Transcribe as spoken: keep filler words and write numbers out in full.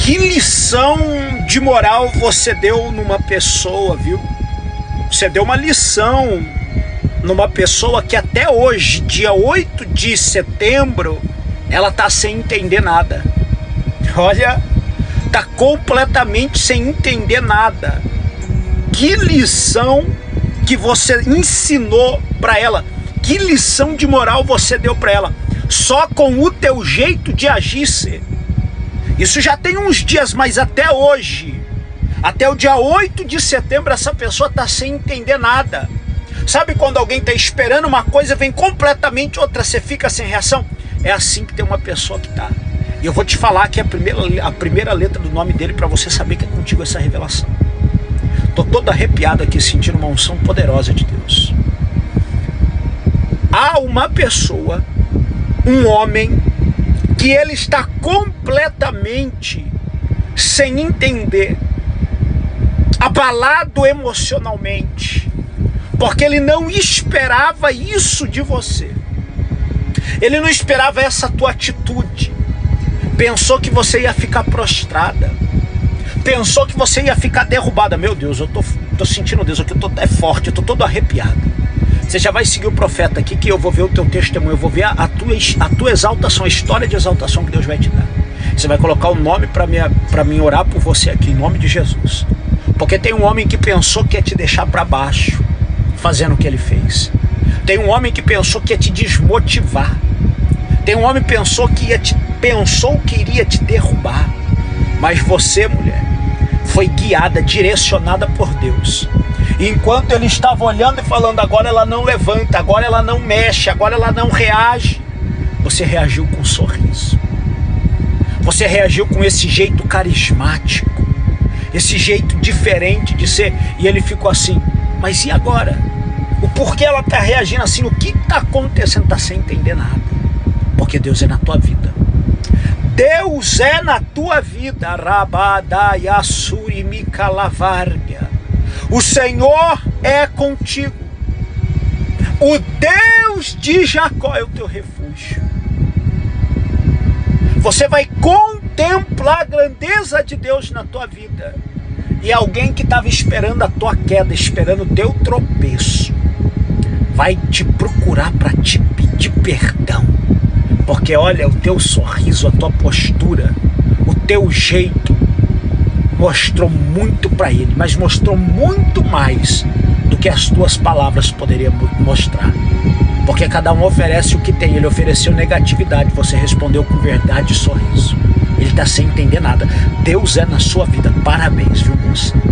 Que lição de moral você deu numa pessoa, viu? Você deu uma lição numa pessoa que até hoje, dia oito de setembro, ela tá sem entender nada. Olha, tá completamente sem entender nada. Que lição que você ensinou para ela? Que lição de moral você deu para ela? Só com o teu jeito de agir. Isso já tem uns dias, mas até hoje, até o dia oito de setembro, essa pessoa tá sem entender nada. Sabe quando alguém tá esperando uma coisa, vem completamente outra, você fica sem reação? É assim que tem uma pessoa que tá. E eu vou te falar aqui a primeira, a primeira letra do nome dele para você saber que é contigo essa revelação. Tô todo arrepiado aqui, sentindo uma unção poderosa de Deus. Há uma pessoa, um homem, que ele está completamente sem entender, abalado emocionalmente, porque ele não esperava isso de você. Ele não esperava essa tua atitude. Pensou que você ia ficar prostrada. Pensou que você ia ficar derrubada. Meu Deus, eu tô, tô sentindo Deus aqui, eu tô, é forte, eu tô todo arrepiado. Você já vai seguir o profeta aqui, que eu vou ver o teu testemunho, eu vou ver a, a, tua, a tua exaltação, a história de exaltação que Deus vai te dar. Você vai colocar o nome para mim, para mim orar por você aqui, em nome de Jesus. Porque tem um homem que pensou que ia te deixar para baixo, fazendo o que ele fez. Tem um homem que pensou que ia te desmotivar. Tem um homem que pensou que, ia te, pensou que iria te derrubar. Mas você, mulher, foi guiada, direcionada por Deus. E enquanto ele estava olhando e falando, agora ela não levanta, agora ela não mexe, agora ela não reage, você reagiu com um sorriso. Você reagiu com esse jeito carismático, esse jeito diferente de ser. E ele ficou assim, mas e agora? O porquê ela está reagindo assim? O que está acontecendo? Está sem entender nada. Porque Deus é na tua vida. Deus é na tua vida. Rabadayasurimikalavarga. O Senhor é contigo. O Deus de Jacó é o teu refúgio. Você vai contemplar a grandeza de Deus na tua vida. E alguém que estava esperando a tua queda, esperando o teu tropeço, vai te procurar para te pedir perdão. Porque olha, o teu sorriso, a tua postura, o teu jeito mostrou muito para ele, mas mostrou muito mais do que as tuas palavras poderiam mostrar. Porque cada um oferece o que tem. Ele ofereceu negatividade, você respondeu com verdade e sorriso. Ele está sem entender nada. Deus é na sua vida. Parabéns, viu, moça?